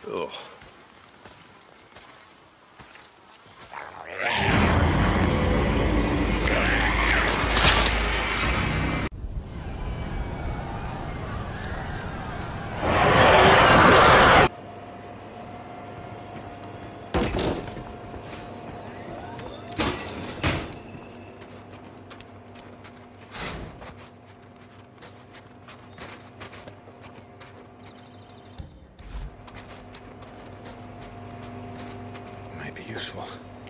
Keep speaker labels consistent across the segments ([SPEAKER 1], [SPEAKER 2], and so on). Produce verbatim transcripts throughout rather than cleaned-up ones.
[SPEAKER 1] Ugh. Might be useful.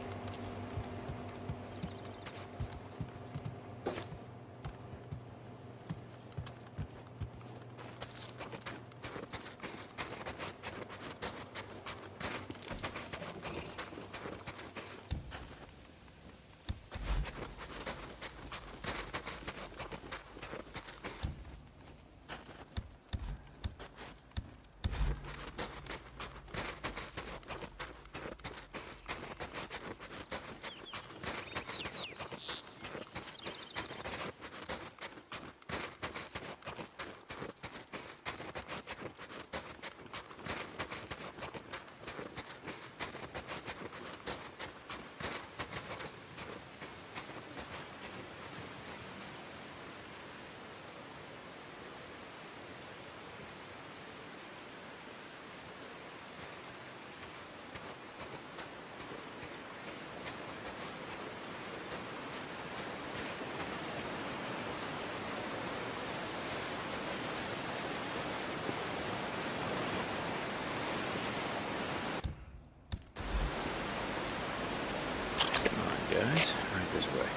[SPEAKER 1] Guys, right this way.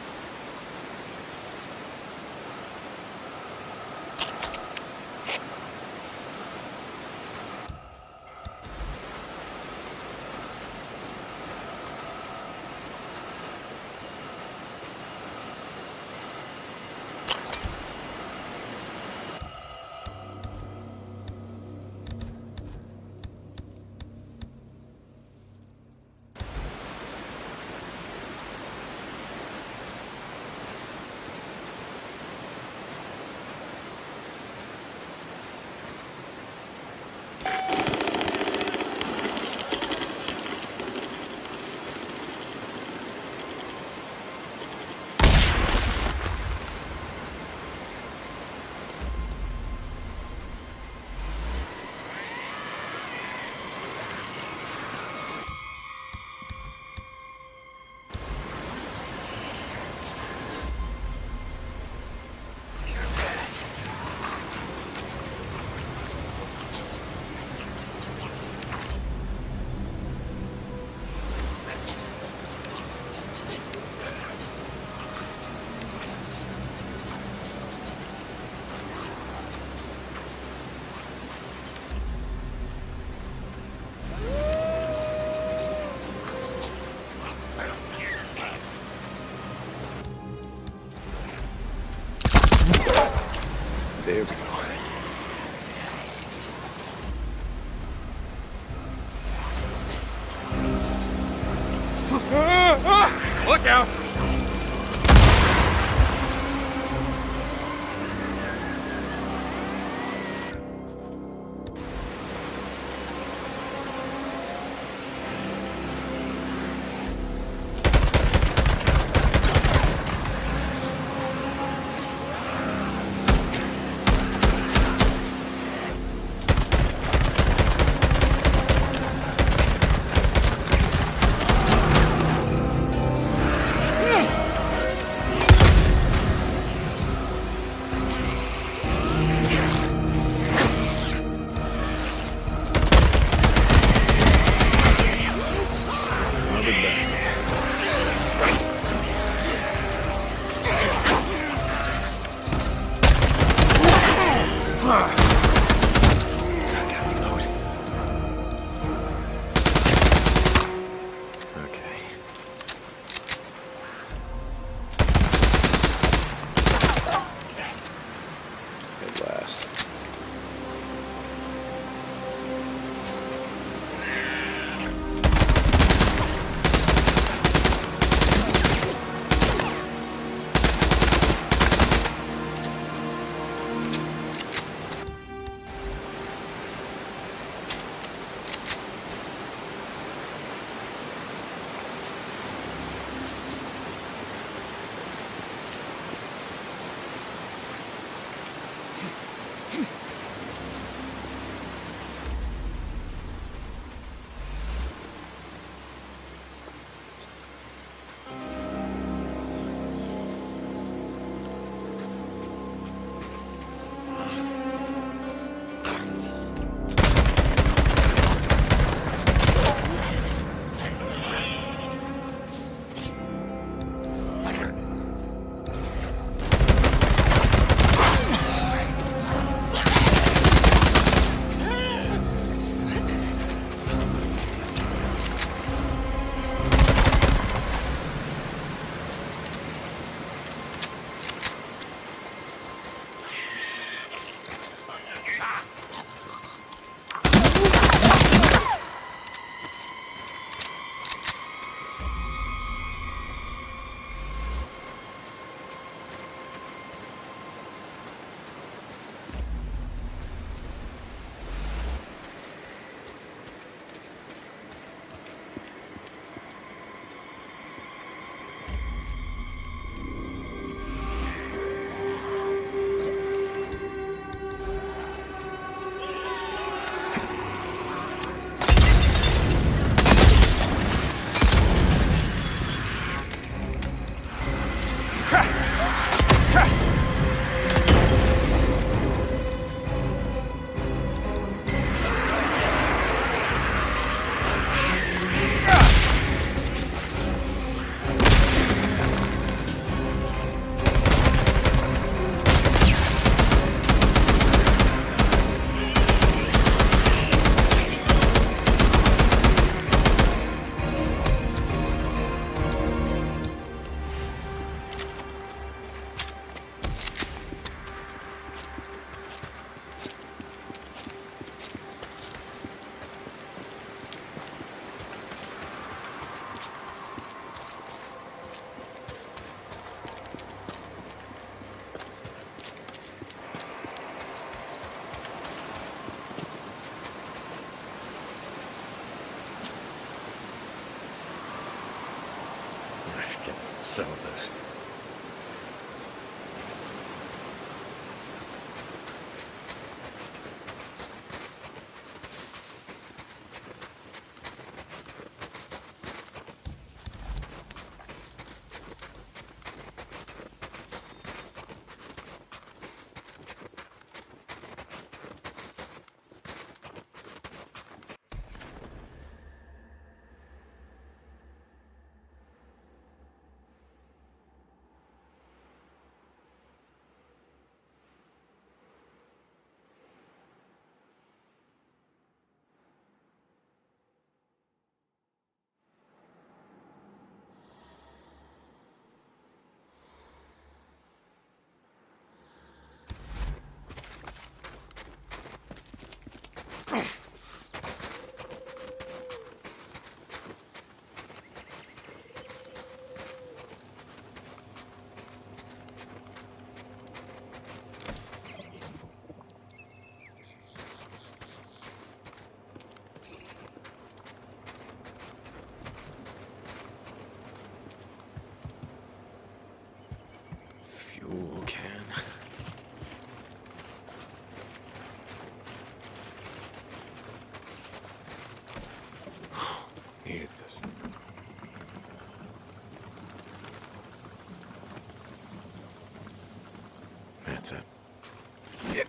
[SPEAKER 1] There we go. Look out! settle this. Fuel can. Needed this. That's it. Yeah.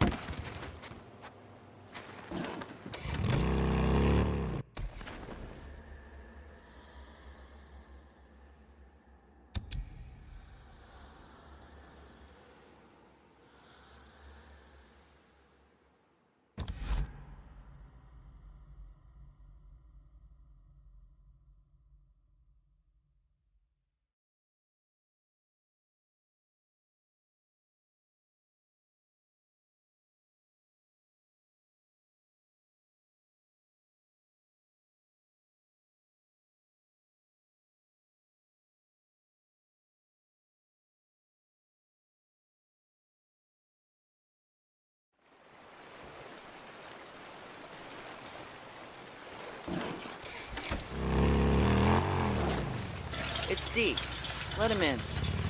[SPEAKER 2] It's D. Let him in.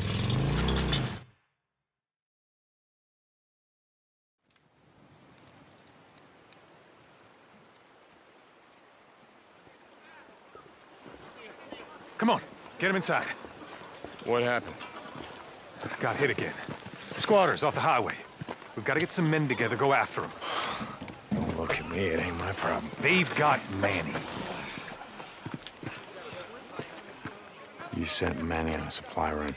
[SPEAKER 3] Come on, get him inside.
[SPEAKER 1] What happened?
[SPEAKER 3] Got hit again. Squatters off the highway. We've got to get some men together, go after them.
[SPEAKER 1] Don't look at me, it ain't my problem.
[SPEAKER 3] They've got Manny.
[SPEAKER 1] You sent Manny on a supply run.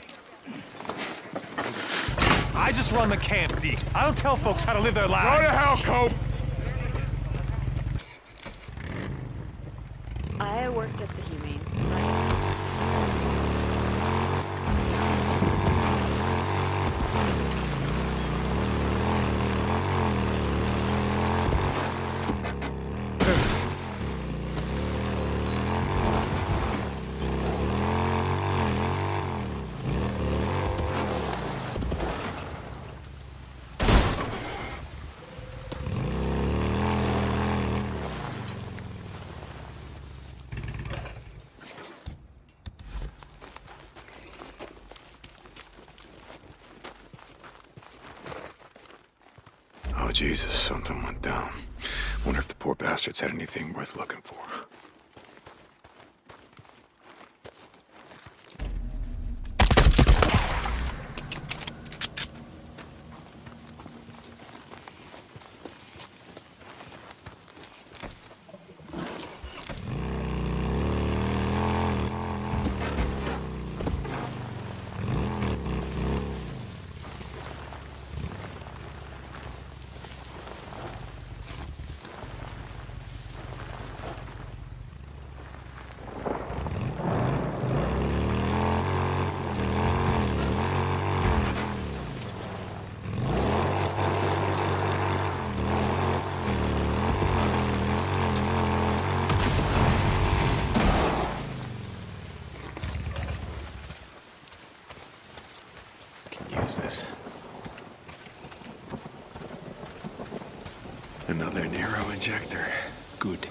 [SPEAKER 3] I just run the camp, D. I don't tell folks how to live their lives.
[SPEAKER 1] Go to hell, Cope!
[SPEAKER 4] I worked at the Humane Society.
[SPEAKER 1] Oh, Jesus, something went down. Wonder if the poor bastards had anything worth looking for. This. Another narrow injector. Good.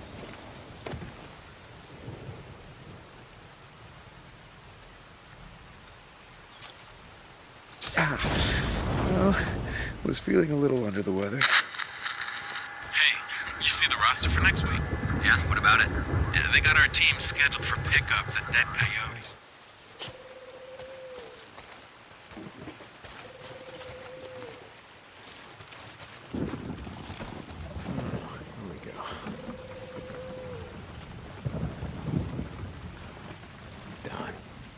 [SPEAKER 1] was feeling a little under the weather.
[SPEAKER 5] Hey, you see the roster for next week?
[SPEAKER 6] Yeah, what about it?
[SPEAKER 5] Yeah, they got our team scheduled for pickups at Dead Coyotes.
[SPEAKER 1] Here we go. Done.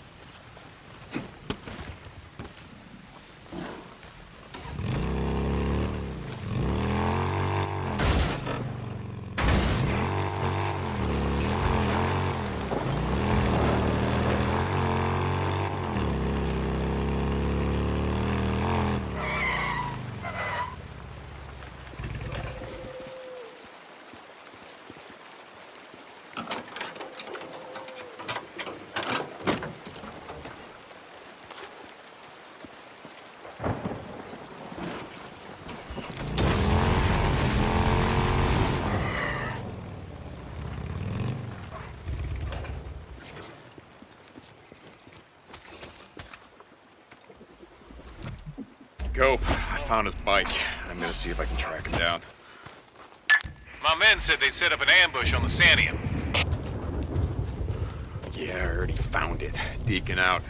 [SPEAKER 7] Gope, I found his bike. I'm gonna see if I can track him down.
[SPEAKER 3] My men said they'd set up an ambush on the Sanium.
[SPEAKER 7] Yeah, I already found it. Deacon out.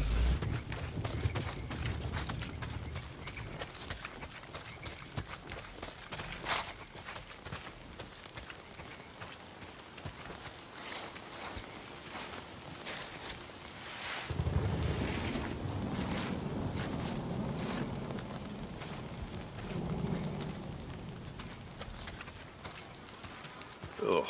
[SPEAKER 7] Ugh.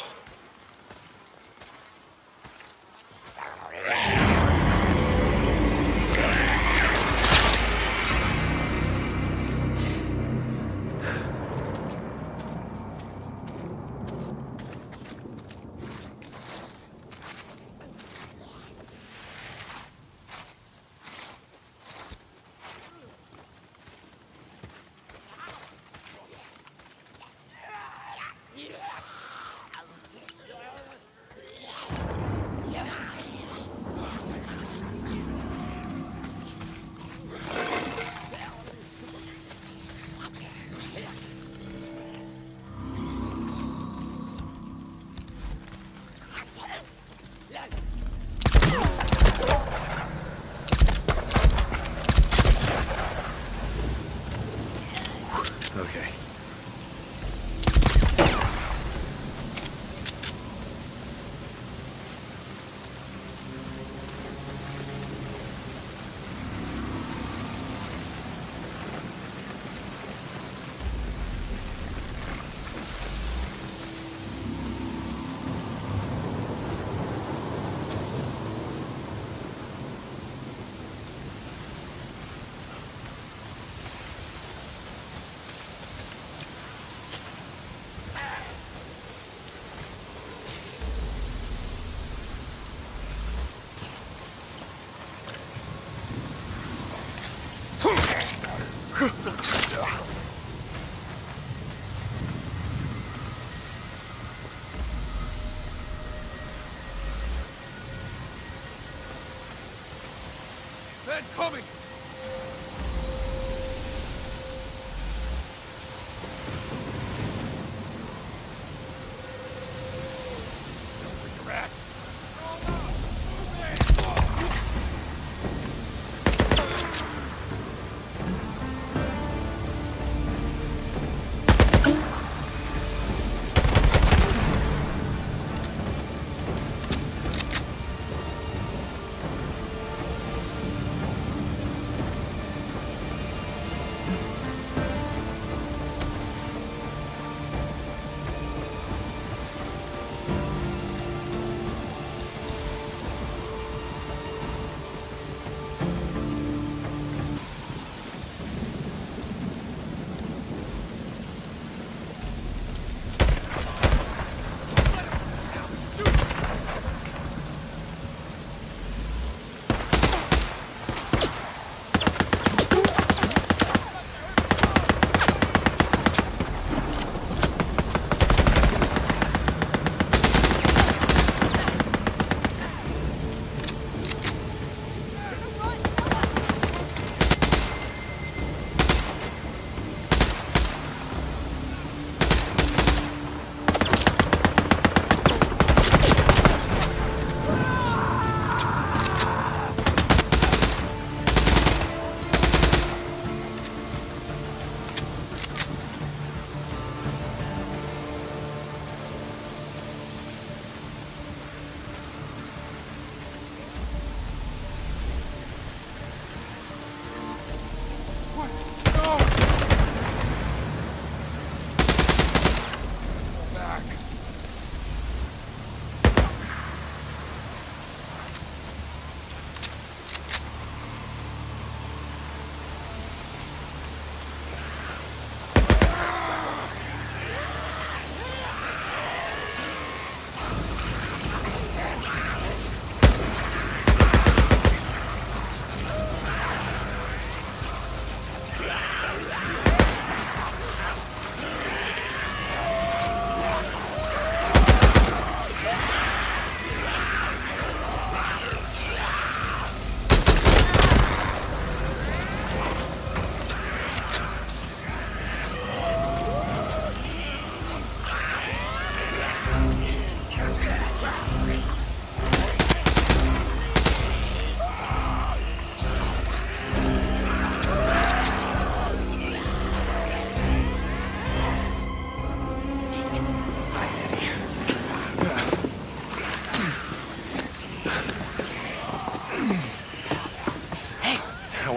[SPEAKER 1] Okay.
[SPEAKER 3] Men coming!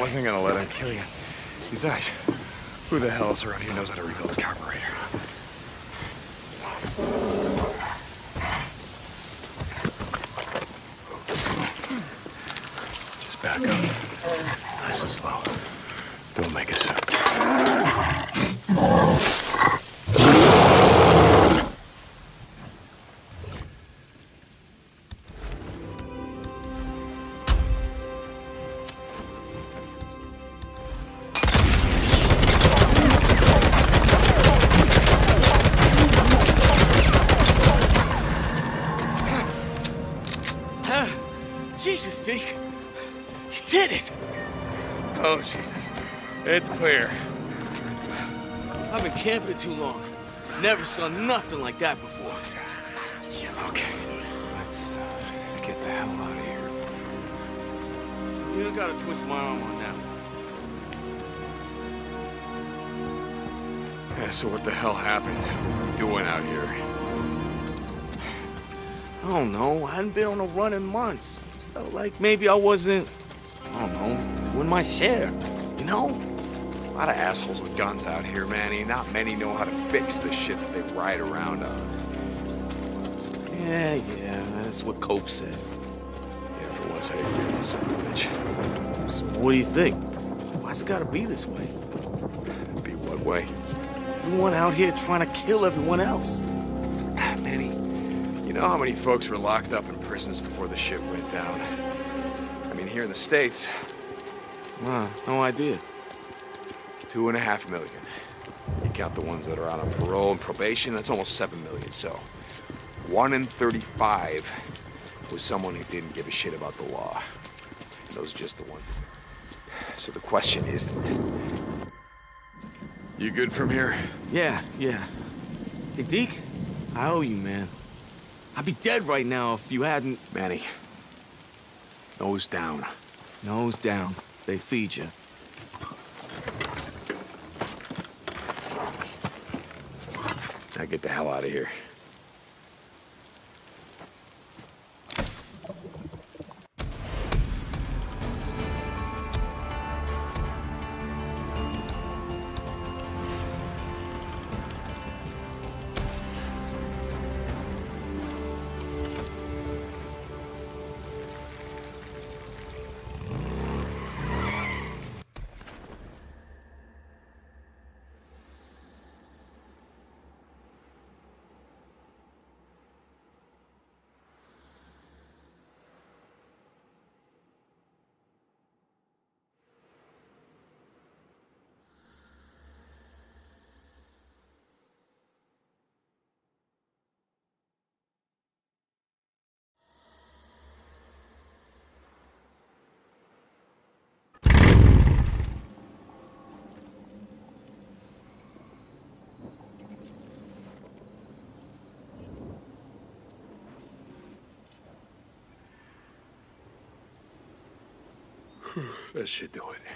[SPEAKER 7] wasn't gonna let him kill you. Besides, who the hell else around here knows how to rebuild a carburetor? Just back up. Nice and slow. Don't make a sound.
[SPEAKER 6] Jesus, Deke. You did it!
[SPEAKER 7] Oh, Jesus. It's clear.
[SPEAKER 6] I've been camping too long. Never saw nothing like that before.
[SPEAKER 7] Okay, let's uh, get the hell out of here.
[SPEAKER 6] You don't gotta twist my arm on that.
[SPEAKER 7] Yeah, so what the hell happened? What are we doing out here?
[SPEAKER 6] I don't know. I hadn't been on a run in months. Felt like maybe I wasn't, I don't know, doing my share, you know?
[SPEAKER 7] A lot of assholes with guns out here, Manny. Not many know how to fix the shit that they ride around on.
[SPEAKER 6] Yeah, yeah, that's what Cope said.
[SPEAKER 7] Yeah, for once I agree with the son of a bitch.
[SPEAKER 6] So what do you think? Why's it gotta be this way?
[SPEAKER 7] Be what way?
[SPEAKER 6] Everyone out here trying to kill everyone else.
[SPEAKER 7] Ah, Manny, you know how many folks were locked up in prisons before the shit went down? I mean, here in the States,
[SPEAKER 6] Wow, no idea.
[SPEAKER 7] two and a half million. You count the ones that are out on parole and probation, that's almost seven million, so one in thirty-five was someone who didn't give a shit about the law. And those are just the ones that... So the question isn't... You good from here?
[SPEAKER 6] Yeah, yeah. Hey, Deke, I owe you, man. I'd be dead right now if you hadn't...
[SPEAKER 7] Manny, nose down.
[SPEAKER 6] Nose down. They feed you.
[SPEAKER 7] Now get the hell out of here. That should do it.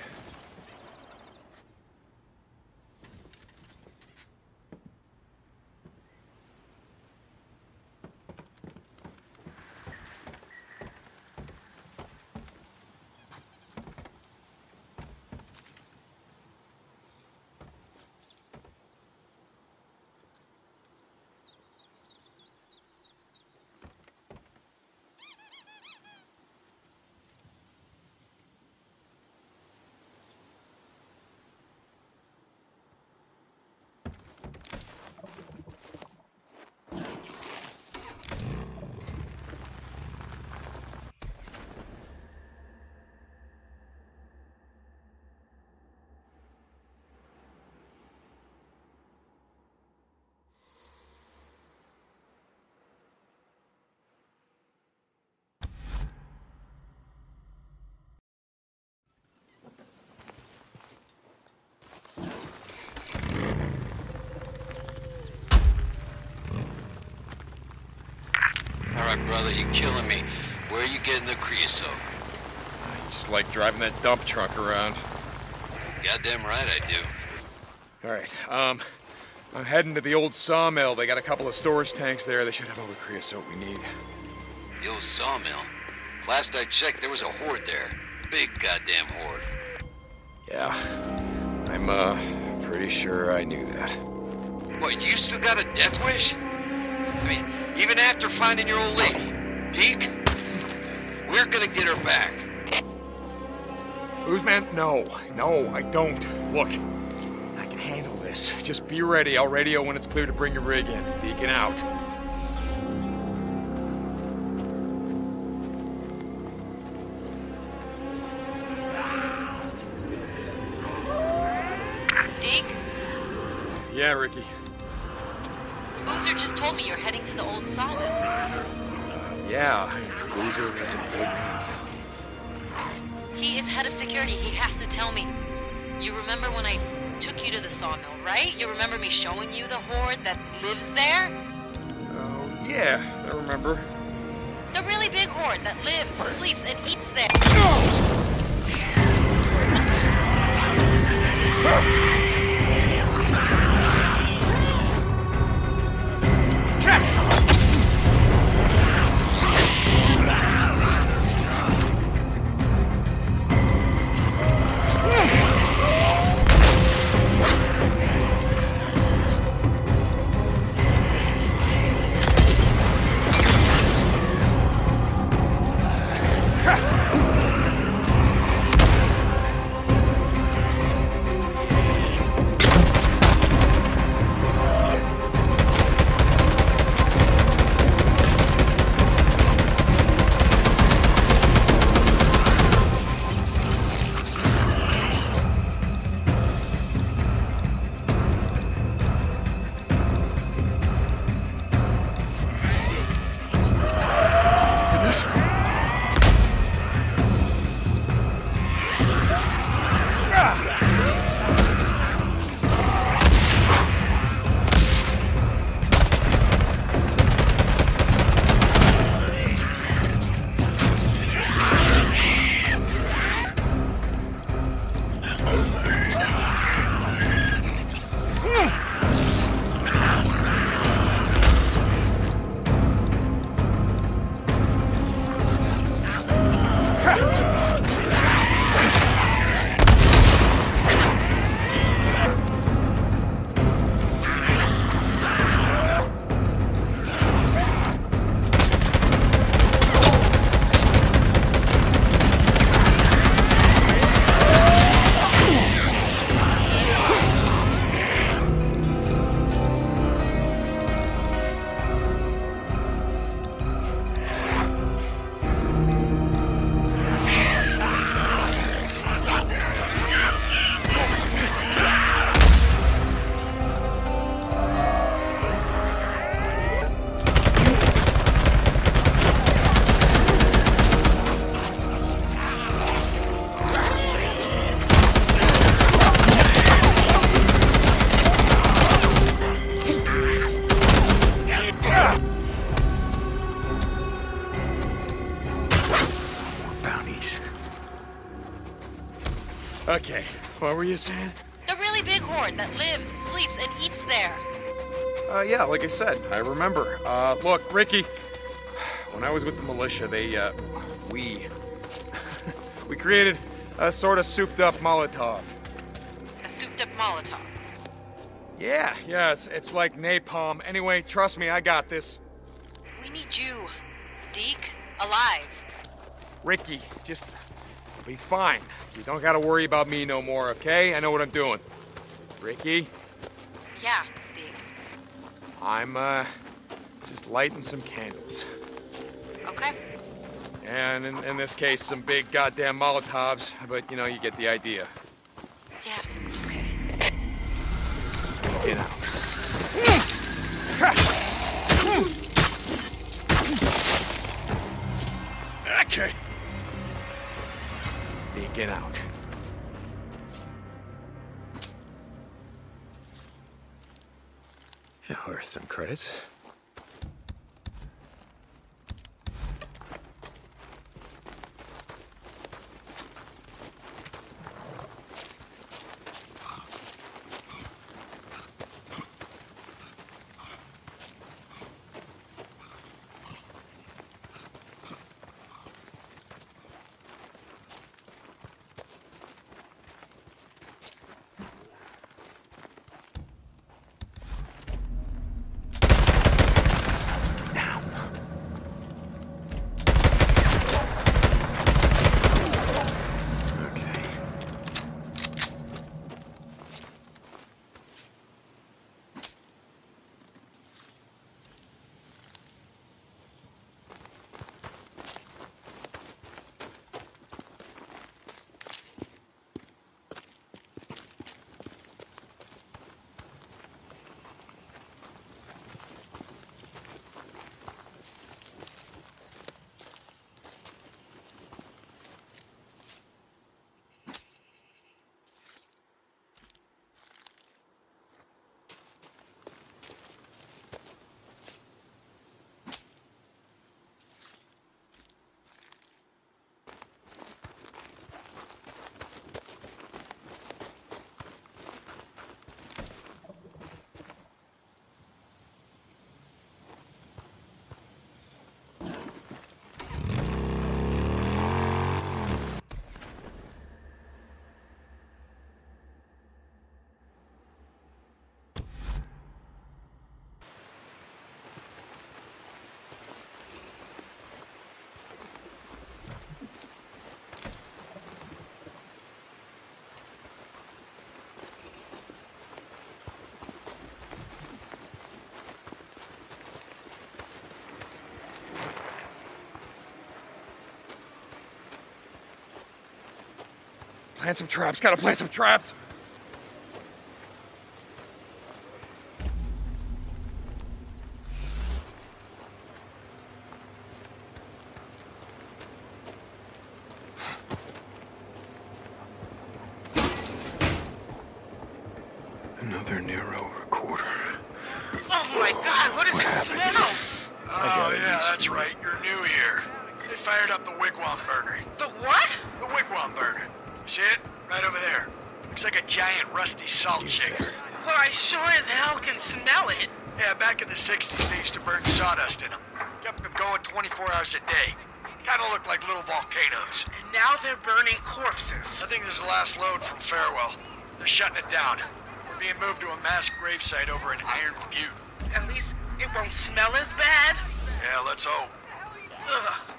[SPEAKER 8] Alright, brother, you're killing me. Where are you getting the creosote?
[SPEAKER 7] I just like driving that dump truck around.
[SPEAKER 8] Goddamn right I do.
[SPEAKER 7] All right, um, I'm heading to the old sawmill. They got a couple of storage tanks there. They should have all the creosote we need.
[SPEAKER 8] The old sawmill? Last I checked, there was a horde there. Big goddamn horde.
[SPEAKER 7] Yeah, I'm, uh, pretty sure I knew that.
[SPEAKER 8] What, you still got a death wish? I mean, even after finding your old lady, Deke, we're gonna get her back.
[SPEAKER 7] Guzman, no, no, I don't. Look, I can handle this. Just be ready. I'll radio when it's clear to bring your rig in. Deacon out.
[SPEAKER 9] Deke?
[SPEAKER 7] Yeah, Ricky.
[SPEAKER 9] Boozer just told me you're heading to the old sawmill.
[SPEAKER 7] Yeah, Boozer has a big mouth.
[SPEAKER 9] He is head of security. He has to tell me. You remember when I took you to the sawmill, right? You remember me showing you the horde that lives there?
[SPEAKER 7] Oh, yeah, I remember.
[SPEAKER 9] The really big horde that lives, sleeps, and eats there.
[SPEAKER 7] Okay, what were you saying?
[SPEAKER 9] The really big horde that lives, sleeps, and eats there.
[SPEAKER 7] Uh, yeah, like I said, I remember. Uh, look, Ricky, when I was with the militia, they, uh, we, we created a sort of souped-up Molotov.
[SPEAKER 9] A souped-up Molotov.
[SPEAKER 7] Yeah, yeah, it's, it's like napalm. Anyway, trust me, I got this.
[SPEAKER 9] We need you, Deke, alive.
[SPEAKER 7] Ricky, just be fine. You don't gotta worry about me no more, okay? I know what I'm doing. Ricky?
[SPEAKER 9] Yeah, Deke.
[SPEAKER 7] I'm, uh, just lighting some candles.
[SPEAKER 9] Okay.
[SPEAKER 7] And in, in this case, some big goddamn Molotovs, but, you know, you get the idea.
[SPEAKER 9] Yeah, okay.
[SPEAKER 7] You know. Okay. Get out.
[SPEAKER 1] Yeah, worth some credits.
[SPEAKER 7] Plant some traps. Gotta plant some traps.
[SPEAKER 1] Another Nero recorder.
[SPEAKER 10] Oh my God, what does
[SPEAKER 1] What
[SPEAKER 10] it
[SPEAKER 1] happened?
[SPEAKER 10] smell?
[SPEAKER 11] Oh, yeah, that's right. You're new here. They fired up the wigwam burner.
[SPEAKER 10] The what?
[SPEAKER 11] The wigwam burner. See it? Right over there. Looks like a giant rusty salt shaker.
[SPEAKER 10] Well, I sure as hell can smell it.
[SPEAKER 11] Yeah, back in the sixties, they used to burn sawdust in them. Kept them going twenty-four hours a day. Kinda looked like little volcanoes.
[SPEAKER 10] And now they're burning corpses.
[SPEAKER 11] I think this is the last load from Farewell. They're shutting it down. Being moved to a mass gravesite over in Iron Butte.
[SPEAKER 10] At least it won't smell as bad.
[SPEAKER 11] Yeah, let's hope.
[SPEAKER 10] Ugh.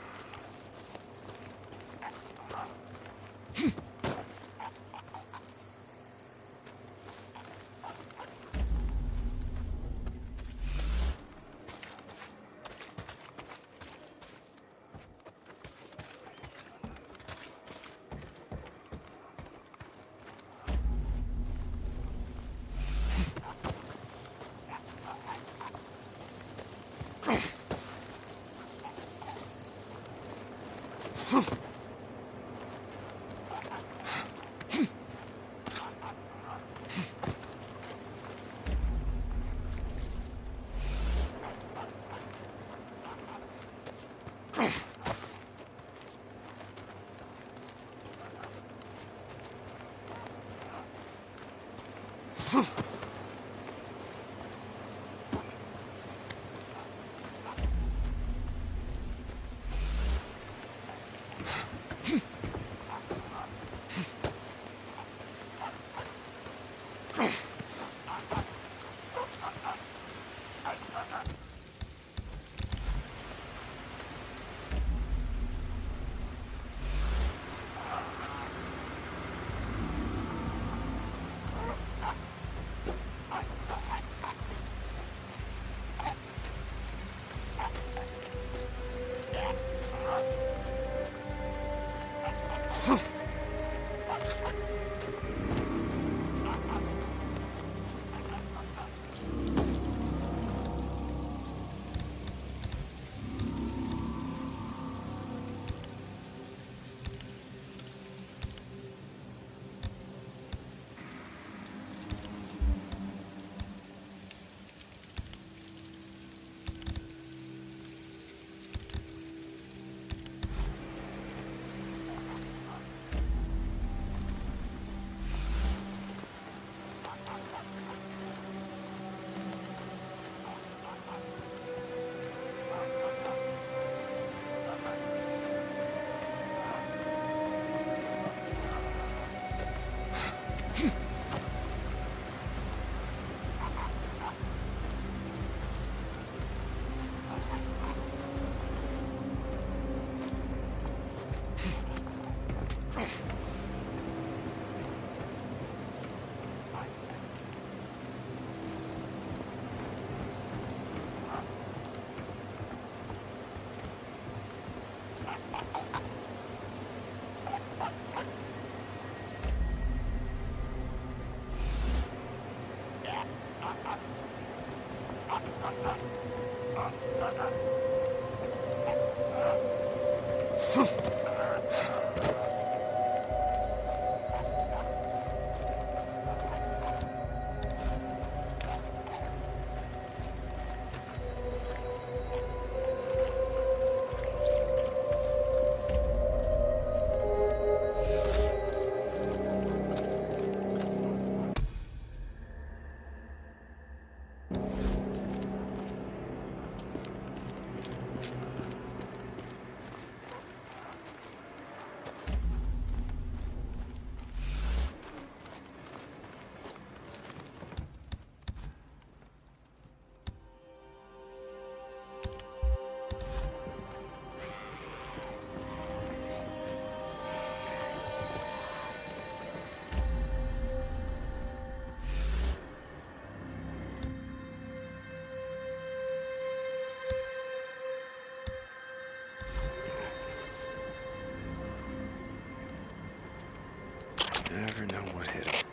[SPEAKER 1] Never know what hit him.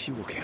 [SPEAKER 7] fuel can.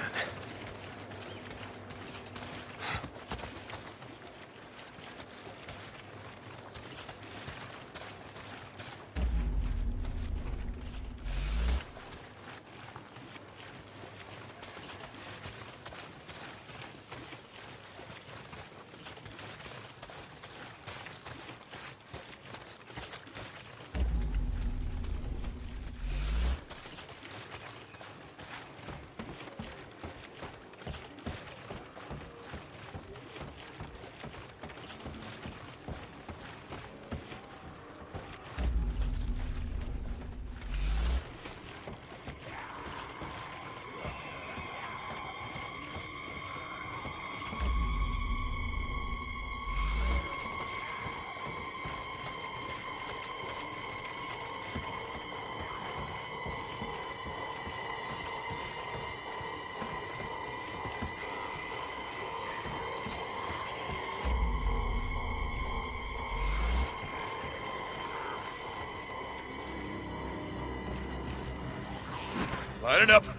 [SPEAKER 11] Light it up.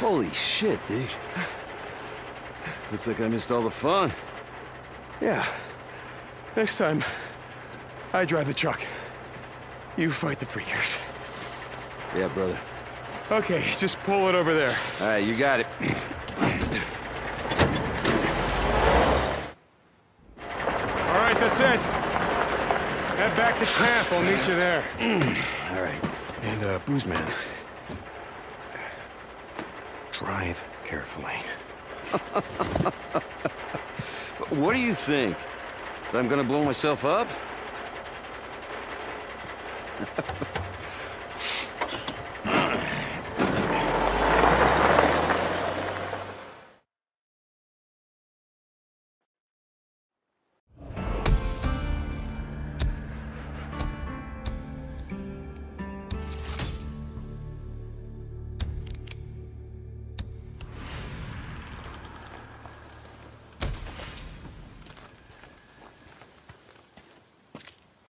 [SPEAKER 12] Holy shit, dude. Looks like I missed all the fun.
[SPEAKER 3] Yeah. Next time, I drive the truck. You fight the freakers.
[SPEAKER 12] Yeah, brother.
[SPEAKER 3] Okay, just pull it over there.
[SPEAKER 12] All right, you got it.
[SPEAKER 3] All right, that's it. Head back to camp. I'll meet you there.
[SPEAKER 12] All right.
[SPEAKER 3] And, uh, Booze Man, drive carefully.
[SPEAKER 12] What do you think? That I'm gonna blow myself up?